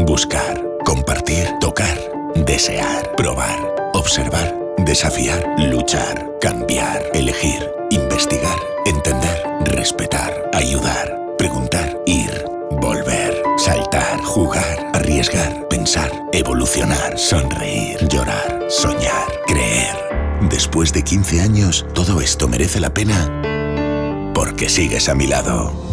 Buscar, compartir, tocar, desear, probar, observar, desafiar, luchar, cambiar, elegir, investigar, entender, respetar, ayudar, preguntar, ir, volver, saltar, jugar, arriesgar, pensar, evolucionar, sonreír, llorar, soñar, creer. Después de 15 años, todo esto merece la pena porque sigues a mi lado.